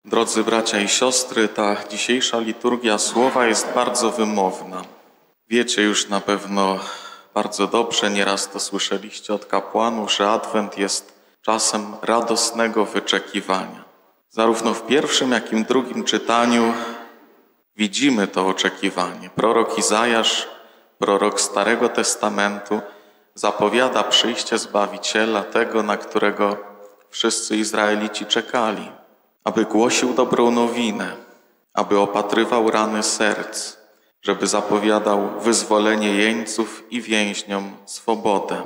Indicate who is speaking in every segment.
Speaker 1: Drodzy bracia i siostry, ta dzisiejsza liturgia słowa jest bardzo wymowna. Wiecie już na pewno bardzo dobrze, nieraz to słyszeliście od kapłanów, że Adwent jest czasem radosnego wyczekiwania. Zarówno w pierwszym, jak i w drugim czytaniu widzimy to oczekiwanie. Prorok Izajasz, prorok Starego Testamentu, zapowiada przyjście Zbawiciela, tego, na którego wszyscy Izraelici czekali, aby głosił dobrą nowinę, aby opatrywał rany serc, żeby zapowiadał wyzwolenie jeńców i więźniom swobodę.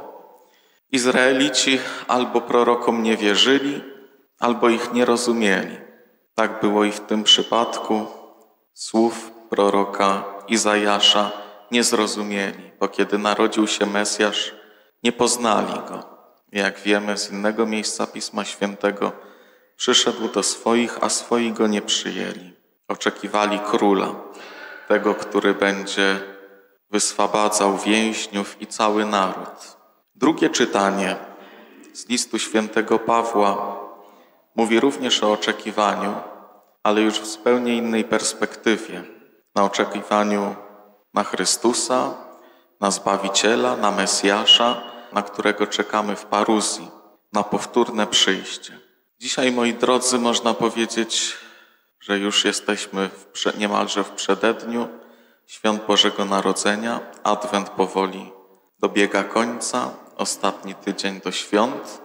Speaker 1: Izraelici albo prorokom nie wierzyli, albo ich nie rozumieli. Tak było i w tym przypadku. Słów proroka Izajasza nie zrozumieli, bo kiedy narodził się Mesjasz, nie poznali Go. Jak wiemy z innego miejsca Pisma Świętego, przyszedł do swoich, a swoi Go nie przyjęli. Oczekiwali króla, tego, który będzie wyswobadzał więźniów i cały naród. Drugie czytanie z listu świętego Pawła mówi również o oczekiwaniu, ale już w zupełnie innej perspektywie. Na oczekiwaniu na Chrystusa, na Zbawiciela, na Mesjasza, na którego czekamy w paruzji, na powtórne przyjście. Dzisiaj, moi drodzy, można powiedzieć, że już jesteśmy niemalże w przededniu Świąt Bożego Narodzenia. Adwent powoli dobiega końca, ostatni tydzień do świąt.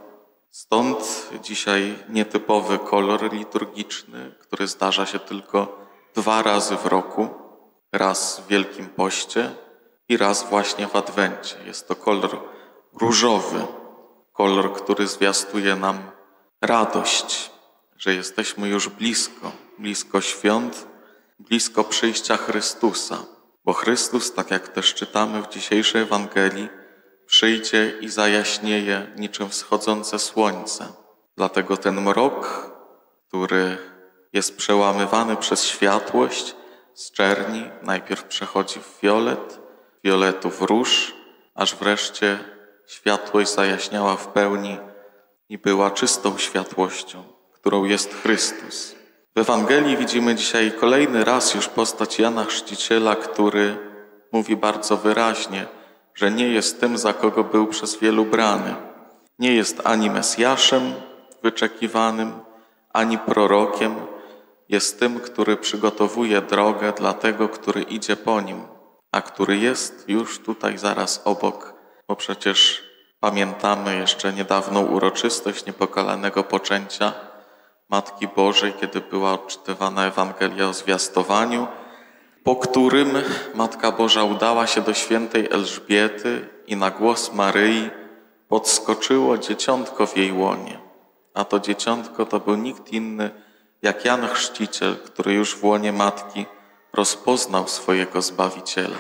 Speaker 1: Stąd dzisiaj nietypowy kolor liturgiczny, który zdarza się tylko 2 razy w roku. Raz w Wielkim Poście i raz właśnie w Adwencie. Jest to kolor różowy, kolor, który zwiastuje nam radość, że jesteśmy już blisko świąt, blisko przyjścia Chrystusa. Bo Chrystus, tak jak też czytamy w dzisiejszej Ewangelii, przyjdzie i zajaśnieje niczym wschodzące słońce. Dlatego ten mrok, który jest przełamywany przez światłość z czerni, najpierw przechodzi w fiolet, fioletu w róż, aż wreszcie światłość zajaśniała w pełni i była czystą światłością, którą jest Chrystus. W Ewangelii widzimy dzisiaj kolejny raz już postać Jana Chrzciciela, który mówi bardzo wyraźnie, że nie jest tym, za kogo był przez wielu brany. Nie jest ani Mesjaszem wyczekiwanym, ani prorokiem. Jest tym, który przygotowuje drogę dla tego, który idzie po nim, a który jest już tutaj zaraz obok, bo przecież pamiętamy jeszcze niedawną uroczystość niepokalanego poczęcia Matki Bożej, kiedy była odczytywana Ewangelia o zwiastowaniu, po którym Matka Boża udała się do świętej Elżbiety i na głos Maryi podskoczyło dzieciątko w jej łonie. A to dzieciątko to był nikt inny jak Jan Chrzciciel, który już w łonie Matki rozpoznał swojego Zbawiciela.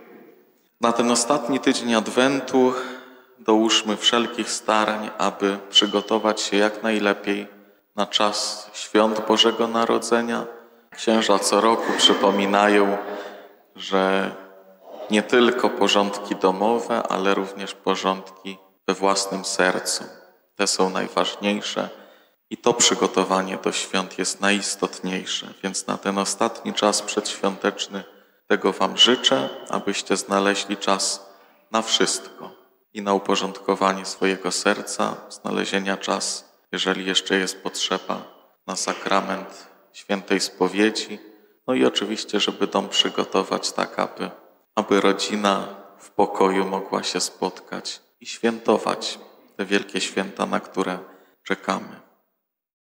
Speaker 1: Na ten ostatni tydzień Adwentu dołóżmy wszelkich starań, aby przygotować się jak najlepiej na czas Świąt Bożego Narodzenia. Księża co roku przypominają, że nie tylko porządki domowe, ale również porządki we własnym sercu. Te są najważniejsze i to przygotowanie do świąt jest najistotniejsze. Więc na ten ostatni czas przedświąteczny tego Wam życzę, abyście znaleźli czas na wszystko i na uporządkowanie swojego serca, znalezienia czas, jeżeli jeszcze jest potrzeba, na sakrament świętej spowiedzi. No i oczywiście, żeby dom przygotować tak, aby rodzina w pokoju mogła się spotkać i świętować te wielkie święta, na które czekamy.